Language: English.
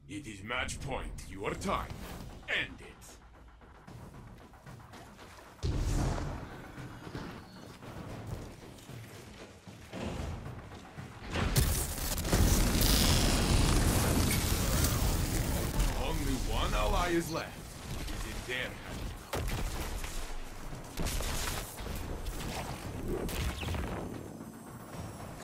It is match point. Your time. End it. Only one ally is left. Is it there?